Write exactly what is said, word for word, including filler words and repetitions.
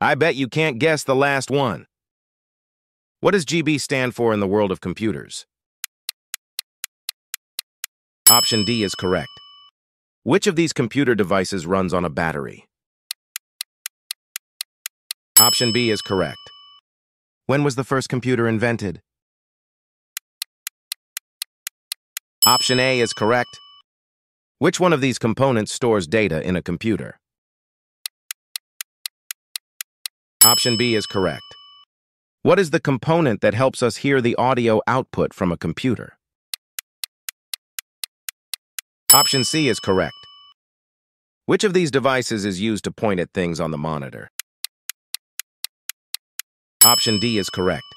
I bet you can't guess the last one. What does G B stand for in the world of computers? Option D is correct. Which of these computer devices runs on a battery? Option B is correct. When was the first computer invented? Option A is correct. Which one of these components stores data in a computer? Option B is correct. What is the component that helps us hear the audio output from a computer? Option C is correct. Which of these devices is used to point at things on the monitor? Option D is correct.